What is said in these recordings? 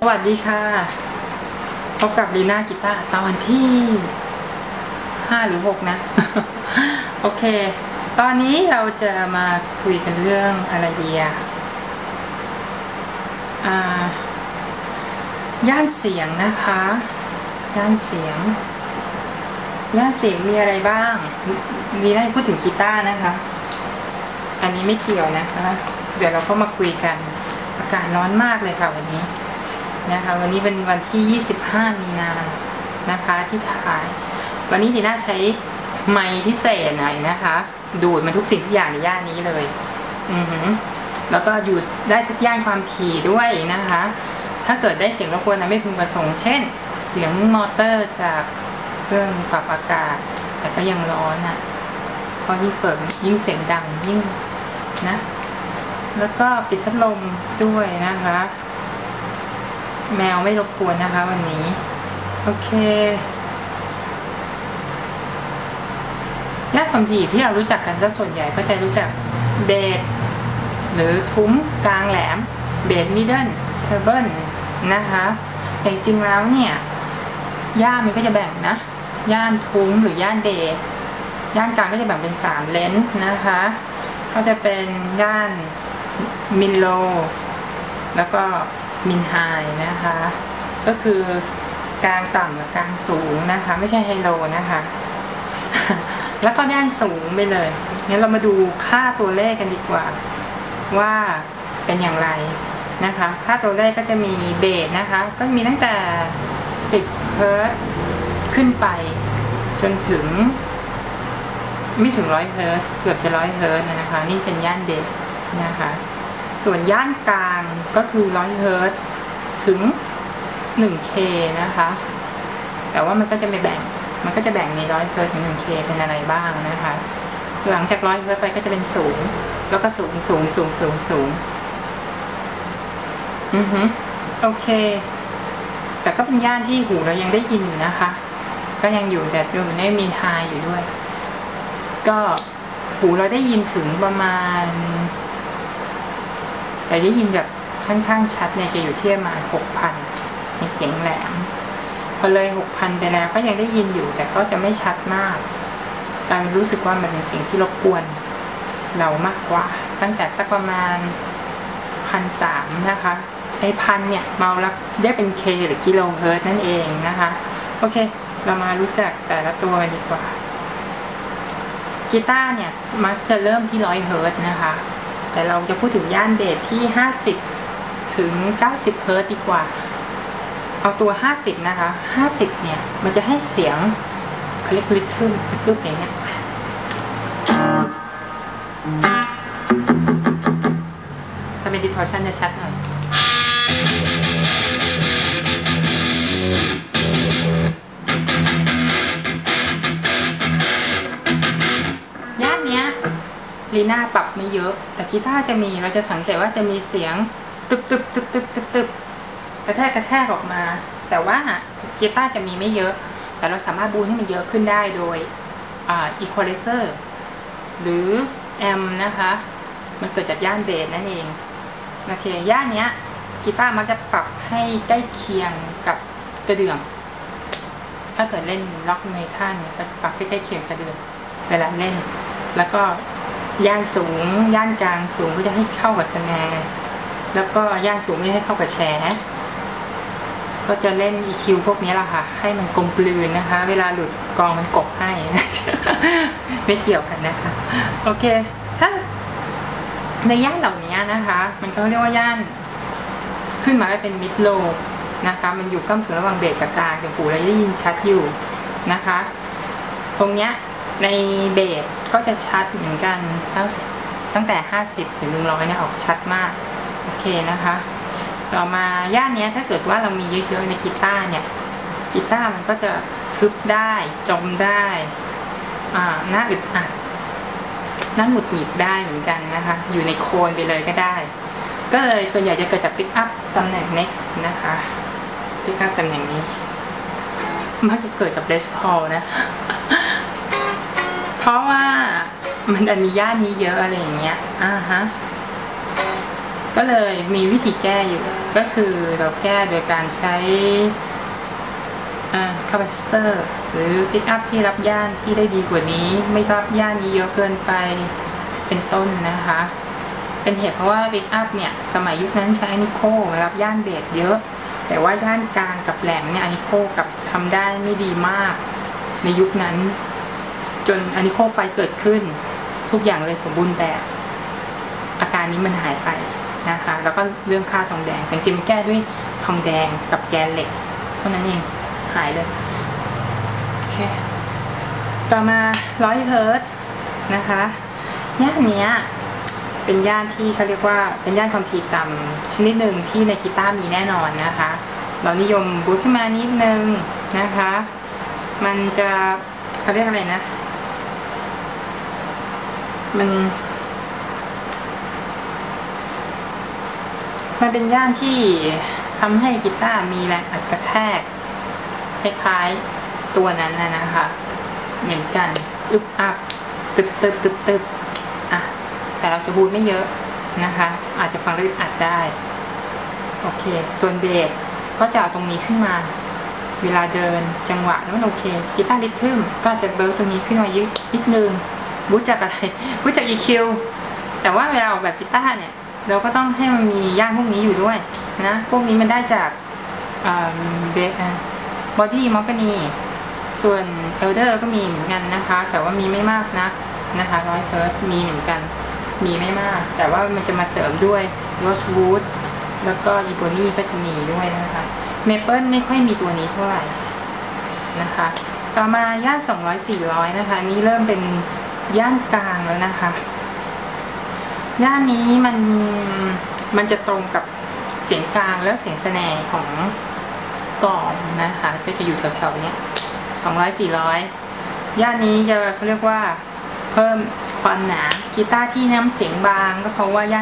สวัสดีค่ะพบกับลีน่ากีตาร์ตอนที่5 หรือ 6นะโอเคตอนนี้เราจะมาคุยกันเรื่องอะไรดีย่านเสียงนะคะย่านเสียงมีอะไรบ้างลีน่าพูดถึงกีตาร์นะคะอันนี้ไม่เกี่ยวนะคะเดี๋ยวเราก็มาคุยกันอากาศร้อนมากเลยค่ะวันนี้นะคะวันนี้เป็นวันที่25 มีนานะคะที่ถ่ายวันนี้ลีน่าใช้ไมค์พิเศษหน่อยนะคะดูดมาทุกสิ่งทุกอย่างในย่านนี้เลยแล้วก็หยุดได้ทุกย่านความถี่ด้วยนะคะถ้าเกิดได้เสียงรบกวนไม่พึงประสงค์เช่นเสียงมอเตอร์จากเครื่องปรับอากาศแต่ก็ยังร้อนเพราะยิ่งเปิดยิ่งเสียงดังยิ่งนะแล้วก็ปิดพัดลมด้วยนะคะแมวไม่รบกวนนะคะวันนี้โอเคย่านความถี่ที่เรารู้จักกันก็ส่วนใหญ่ก็จะรู้จักเบสหรือทุ้มกลางแหลมเบสมิดเดิลเทอร์เบิลนะคะแต่จริงแล้วเนี่ยย่านมันก็จะแบ่งนะย่านทุ้มหรือย่านเบสย่านกลางก็จะแบ่งเป็น3เลนส์นะคะก็จะเป็นย่านมิดโลแล้วก็มิดไฮนะคะก็คือกลางต่ำกับกลางสูงนะคะไม่ใช่ไฮโลนะคะแล้วก็ย่านสูงไปเลยงั้นเรามาดูค่าตัวเลขกันดีกว่าว่าเป็นอย่างไรนะคะค่าตัวเลขก็จะมีเบสนะคะก็มีตั้งแต่10 เฮิร์ตซ์ขึ้นไปจนถึงไม่ถึง100 เฮิร์ตซ์เกือบจะ100 เฮิร์ตซ์นะคะนี่เป็นย่านเบสนะคะส่วนย่านกลางก็คือ100 เฮิร์ตซ์ถึง 1K นะคะแต่ว่ามันก็จะไม่แบ่งมันก็จะแบ่งใน100 เฮิร์ตซ์ถึง 1K เป็นอะไรบ้างนะคะหลังจาก100 เฮิร์ตซ์ไปก็จะเป็นสูงแล้วก็สูงโอเคแต่ก็เป็นย่านที่หูเรายังได้ยินอยู่นะคะก็ยังอยู่แต่อยู่ในมีไฮอยู่ด้วยก็หูเราได้ยินถึงประมาณแต่ได้ยินแบบค่อนข้างชัดเนี่ยจะอยู่ที่ประมาณ 6,000 ในเสียงแหลมพอเลย 6,000 ไปแล้วก็ยังได้ยินอยู่แต่ก็จะไม่ชัดมากการรู้สึกว่ามันเป็นเสียงที่รบกวนเรามากกว่าตั้งแต่สักประมาณ 1,300 นะคะไอ้1,000เนี่ยเมาแล้วได้เป็น K หรือกิโลเฮิรตซ์นั่นเองนะคะโอเคเรามารู้จักแต่ละตัวดีกว่ากีตาร์เนี่ยมักจะเริ่มที่100 เฮิรตซ์นะคะแต่เราจะพูดถึงย่านเบสที่50 ถึง 90 เฮิรตซ์ดีกว่าเอาตัว50นะคะ50เนี่ยมันจะให้เสียงเขาเรียกริทึมรูปอย่างเงี้ยถ้าเป็น distortion จะชัดหน่อยย่านเนี้ยลีน่าปรับไม่เยอะแต่กีตาร์จะมีเราจะสังเกตว่าจะมีเสียงตึบกระแทกออกมาแต่ว่ากีตาร์จะมีไม่เยอะแต่เราสามารถบูนให้มันเยอะขึ้นได้โดยอีควอไลเซอร์หรือแอมนะคะมันเกิดจากย่านเบสนั่นเองโอเคย่านเนี้ยกีตาร์มักจะปรับให้ใกล้เคียงกับกระเดื่องถ้าเกิดเล่นล็อกเมทัลเนี่ยก็จะปรับให้ใกล้เคียงกระเดื่องเวลาเล่นแล้วก็ย่านสูงย่านกลางสูงก็จะให้เข้ากับสแนร์แล้วก็ย่านสูงไม่ให้เข้ากับแชร์ก็จะเล่น EQ พวกนี้แหละค่ะให้มันกลมกลืนนะคะเวลาหลุดกองมันกบให้ไม่เกี่ยวกันนะคะโอเคถ้าในย่านเหล่านี้นะคะมันเขาเรียกว่าย่านขึ้นมาเป็นมิดโลนะคะมันอยู่ก้ำกึ่งระหว่างเบสกับกลางแต่หูเราได้ยินชัดอยู่นะคะตรงเนี้ยในเบสก็จะชัดเหมือนกันตั้งแต่50 ถึง 100เนี่ยออกชัดมากโอเคนะคะต่อมาย่านนี้ถ้าเกิดว่าเรามีเยอะๆในกีตาร์เนี่ยกีตาร์มันก็จะทึบได้จมได้หน้าอึดอัดหน้าหงุดหงิดได้เหมือนกันนะคะอยู่ในโคนไปเลยก็ได้ก็เลยส่วนใหญ่จะเกิดจากปิกอัพตำแหน่งนี้นะคะปิกอัพตำแหน่งนี้มักจะเกิดกับเดสพอลนะเพราะว่ามันจะมีย่านนี้เยอะอะไรอย่างเงี้ยก็เลยมีวิธีแก้อยู่ก็คือเราแก้โดยการใช้คาปาซิเตอร์หรือปิกอัพที่รับย่านที่ได้ดีกว่านี้ไม่รับย่านนี้เยอะเกินไปเป็นต้นนะคะเป็นเหตุเพราะว่าปิกอัพเนี่ยสมัยยุคนั้นใช้อะนิโครับย่านเบสเยอะแต่ว่าย่านกลางกับแหลมเนี่ยอะนิโคกับทำได้ไม่ดีมากในยุคนั้นจนอะนิโคไฟเกิดขึ้นทุกอย่างเลยสมบูรณ์แบบอาการนี้มันหายไปนะคะแล้วก็เรื่องค่าทองแดงแต่จริงๆแก้ด้วยทองแดงกับแกนเหล็กเท่านั้นเองหายเลยโอเคต่อมา100 เฮิร์ตซ์นะคะย่านนี้เป็นย่านที่เขาเรียกว่าเป็นย่านความถี่ต่ำชนิดหนึ่งที่ในกีตาร์มีแน่นอนนะคะเรานิยมบูทขึ้นมานิดนึงนะคะมันจะเขาเรียกอะไรนะมันเป็นย่านที่ทำให้กีตาร์มีแรงอัดกระแทกคล้ายๆตัวนั้นนะคะเหมือนกันอึบอับตึบอ่ะแต่เราจะบูทไม่เยอะนะคะอาจจะฟังแล้วอัดได้โอเคส่วนเบสก็จะเอาตรงนี้ขึ้นมาเวลาเดินจังหวะแล้วมันโอเคกีตาร์ริทึมก็จะเบิร์ตรงนี้ขึ้นมานิดนึงบูทจากอะไรบูทจาก EQ แต่ว่าเวลาออกแบบกีตาร์เนี่ยเราก็ต้องให้มันมีย่านพวกนี้อยู่ด้วยนะพวกนี้มันได้จากเบสบอดี้มอร์กานีส่วนเอลเดอร์ก็มีเหมือนกันนะคะแต่ว่ามีไม่มากนะคะ100 เฮิร์ตซ์มีเหมือนกันมีไม่มากแต่ว่ามันจะมาเสริมด้วยโรสวูดแล้วก็อีโบนี่ก็จะมีด้วยนะคะเมเปิลไม่ค่อยมีตัวนี้เท่าไหร่นะคะต่อมาย่าน200-400นะคะนี่เริ่มเป็นย่านกลางแล้วนะคะย่านนี้มันจะตรงกับเสียงกลางและเสียงแสแนร์ของกลองนะคะก็จะอยู่แถวๆเนี้ย200-400ย่านนี้จะเขาเรียกว่าเพิ่มความหนากีตาร์ที่น้ำเสียงบางก็เพราะว่าย่าน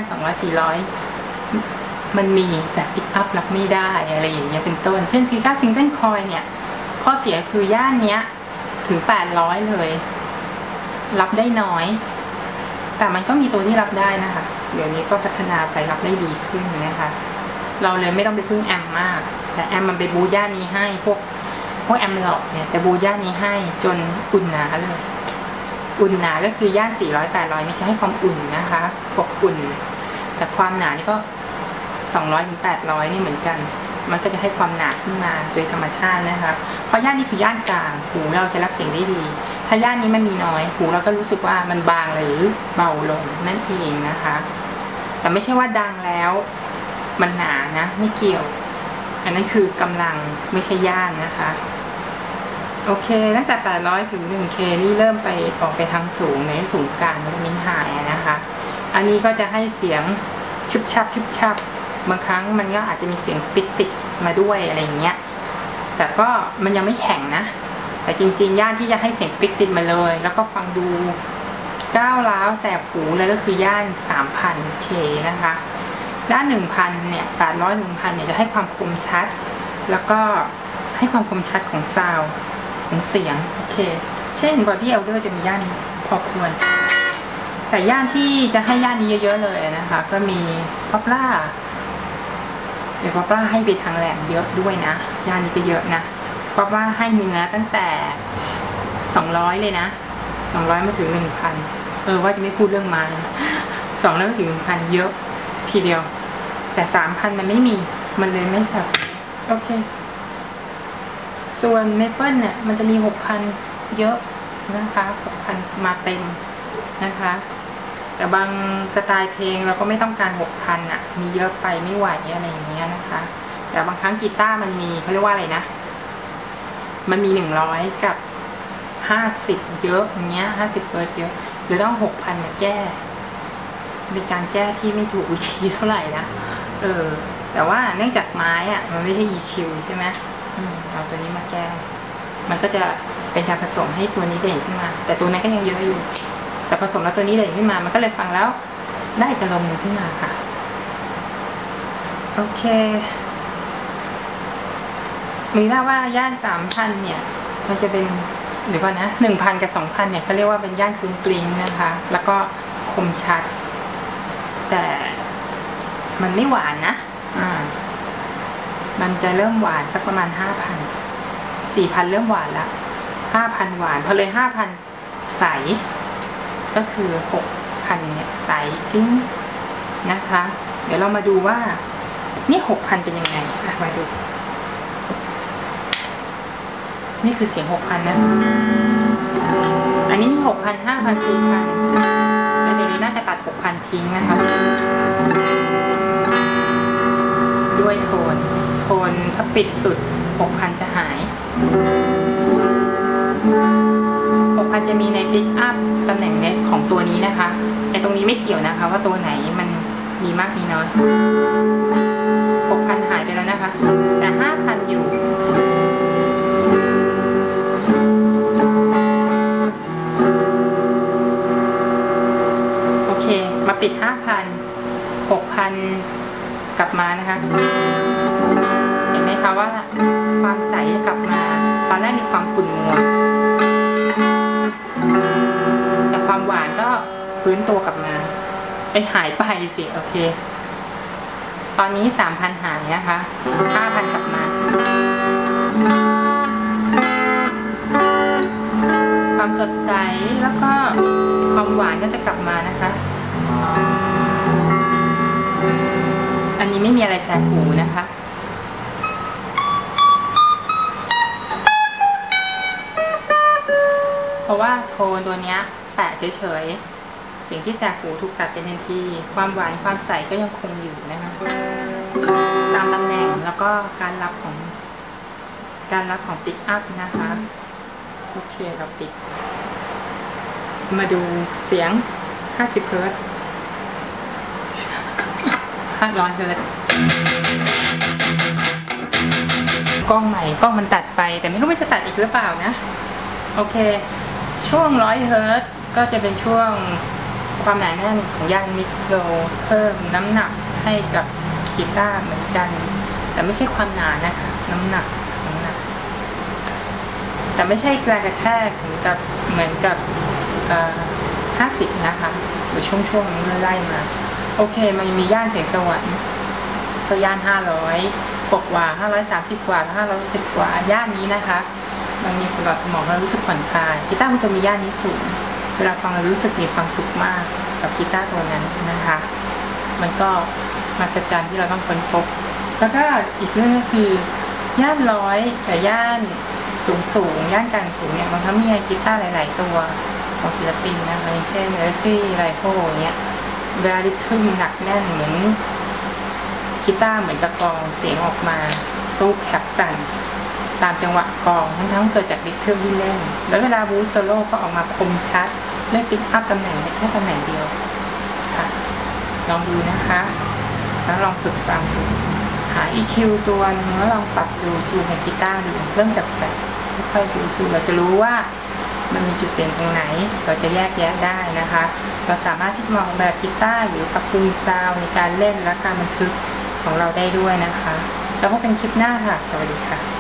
200-400มันมีแต่ปิกอัพรับไม่ได้อะไรอย่างเงี้ยเป็นต้นเช่นกีตาร์ซิงเกิลคอยเนี่ยข้อเสียคือย่านเนี้ยถึง800เลยรับได้น้อยแต่มันก็มีตัวที่รับได้นะคะเดี๋ยวนี้ก็พัฒนาไปรับได้ดีขึ้นนะคะเราเลยไม่ต้องไปพึ่งแอมมากแต่แอมมันไปบูย่านนี้ให้พวกแอมหลอกเนี่ยจะบูย่านนี้ให้จนอุ่นหนาเลยอุ่นหนาก็คือย่าน400-800นี่จะให้ความอุ่นนะคะพวกอุ่นแต่ความหนานี่ก็200-800นี่เหมือนกันมันก็จะให้ความหนาขึ้นมาโดยธรรมชาตินะคะเพราะย่านนี้คือย่านกลางหูเราจะรับเสียงได้ดีถ้าย่านนี้มันมีน้อยหูเราก็รู้สึกว่ามันบางหรือเบาลงนั่นเองนะคะแต่ไม่ใช่ว่าดังแล้วมันหนานะไม่เกี่ยวอันนั้นคือกำลังไม่ใช่ย่านนะคะโอเคตั้งแต่800ถึง 1K นี่เริ่มไปออกไปทางสูงในสูงกลางแล้วมินไฮนะคะอันนี้ก็จะให้เสียงชึบชับบางครั้งมันก็อาจจะมีเสียงปิดมาด้วยอะไรอย่างเงี้ยแต่ก็มันยังไม่แข็งนะแต่จริงๆย่านที่จะให้เสียงปิดติดมาเลยแล้วก็ฟังดูก้าวร้าวแสบหูเลยก็คือย่าน 3,000K นะคะด้าน 1,000 เนี่ย800-1,000 เนี่ยจะให้ความคมชัดแล้วก็ให้ความคมชัดของซาวด์ของเสียงโอเคเช่นบอดี้เอลเดอร์จะมีย่านนี้พอควรแต่ย่านที่จะให้ย่านนี้เยอะๆเลยนะคะก็มีป๊อปล่าเดี๋ยวป๊อปล่าให้ไปทางแหลมเยอะด้วยนะย่านนี้ก็เยอะนะป๊อปล่าให้เนื้อตั้งแต่200เลยนะ200มาถึง 1,000ว่าจะไม่พูดเรื่องไม้200มาถึง 1,000 เยอะทีเดียวแต่ 3,000 มันไม่มีมันเลยไม่สับโอเคส่วนเมเปิลเนี่ยมันจะมี 6,000 เยอะนะคะ 6,000 มาเต็มนะคะแต่บางสไตล์เพลงเราก็ไม่ต้องการ 6,000 อ่ะมีเยอะไปไม่ไหวอะไรอย่างเงี้ยนะคะแต่บางครั้งกีตาร์มันมีเขาเรียกว่าอะไรนะมันมี100กับ50เยอะอย่างเงี้ย50เฮิร์ตซ์เยอะหรือต้อง 6,000 มาแก้เป็นการแก้ที่ไม่ถูกวิธีเท่าไหร่นะแต่ว่าเนื่องจากไม้อ่ะมันไม่ใช่ EQ ใช่ไหมเอาตัวนี้มาแก้มันก็จะเป็นการผสมให้ตัวนี้เด่นขึ้นมาแต่ตัวนั้นก็ยังเยอะอยู่แต่ผสมแล้วตัวนี้เด่นขึ้นมามันก็เลยฟังแล้วได้อีกอารมณ์หนึ่งขึ้นมาค่ะโอเคมีได้ว่าย่าน 3,000 เนี่ยมันจะเป็นหรือก่อนนะ 1,000 กับ 2,000 เนี่ยเขาเรียกว่าเป็นย่านกรุงกริ้งนะคะแล้วก็คมชัดแต่มันไม่หวานนะมันจะเริ่มหวานสักประมาณ 4,000 เริ่มหวานละ 5,000 หวานพอเลย 5,000 ใสก็คือ 6,000 เนี่ยใสกิ้งนะคะ เดี๋ยวเรามาดูว่านี่ 6,000 เป็นยังไงมาดูนี่คือเสียง 6,000 นะอันนี้มี 6,000 5,000 4,000แล้วเดี๋ยวนี้น่าจะตัด 6,000 ทิ้งนะคะด้วยโทนถ้าปิดสุด 6,000 จะหาย 6,000 จะมีในปิกอัพตำแหน่งเน็ตของตัวนี้นะคะไอตรงนี้ไม่เกี่ยวนะคะว่าตัวไหนมันมีมากมีน้อย 6,000 หายไปแล้วนะคะแต่ 5,000 อยู่โอเคมาปิด 5,000 6,000 กลับมานะคะเห็นไหมคะว่าความใสจะกลับมาตอนแรกมีความขุ่นมัวแต่ความหวานก็ฟื้นตัวกลับมาหายไปสิโอเคตอนนี้ 3,000 หายนะคะ 5,000 กลับมาความสดใสแล้วก็ความหวานก็จะกลับมานะคะอันนี้ไม่มีอะไรแสบหูนะคะเพราะว่าโทนตัวนี้แปะเฉยๆสิ่งที่แสบหูถูกตัดเป็นทันทีความหวานความใสก็ยังคงอยู่นะคะตามตำแหน่งแล้วก็การรับของปิกอัพนะคะโอเคเราปิดมาดูเสียง50 เฮิร์ตซ์500 เฮิร์ตซ์กล้องใหม่กล้องมันตัดไปแต่ไม่รู้ว่าจะตัดอีกหรือเปล่านะโอเคช่วง100 เฮิร์ตซ์ก็จะเป็นช่วงความหนาแน่นของย่านมิดโลเพิ่มน้ำหนักให้กับกีตาร์เหมือนกันแต่ไม่ใช่ความหนานะคะน้ำหนักแต่ไม่ใช่แรงกระแทกถึงกับเหมือนกับ50นะคะหรือช่วงนี้ไล่มาโอเคมันมีย่านเสียงสวรรค์ก็ย่าน500กว่า530 กว่า510 กว่าย่านนี้นะคะมันมีผลต่อสมองเรารู้สึกผ่อนคลายกีตาร์มันจะมีย่านนี้สูงเวลาฟังเรารู้สึกมีความสุขมากกับกีตาร์ตัวนั้นนะคะมันก็มหัศจรรย์ที่เราต้องค้นพบแล้วก็อีกเรื่องก็คือย่าน100กับย่านสูงย่านกลางสูงเนี่ยบางครั้งมีกีตาร์หลายๆตัวของศิลปินนะคะเช่นเอร์ซี่ไรโฮเนี่ยเวลาริทึมหนักแน่นเหมือนกีตาร์เหมือนกับกลองเสียงออกมาลูกแคปสั่นตามจังหวะกลองทั้งเกิดจากริทึมที่เล่นแล้วเวลาบูสโซโล่ก็ออกมาคมชัดด้วยปิกอัพตำแหน่งแค่ตำแหน่งเดียวค่ะลองดูนะคะแล้วลองฝึกฟังดูหา EQ ตัวนึงแล้วลองปรับดูจูนในกีตาร์ดูเริ่มจากแฟลตค่อยๆดูเราจะรู้ว่ามันมีจุดเด่นตรงไหนเราจะแยกแยะได้นะคะเราสามารถที่จะมองแบบกีตาร์หรือปรับปรุงซาวด์ในการเล่นและการบันทึกของเราได้ด้วยนะคะแล้วพบกันคลิปหน้าค่ะสวัสดีค่ะ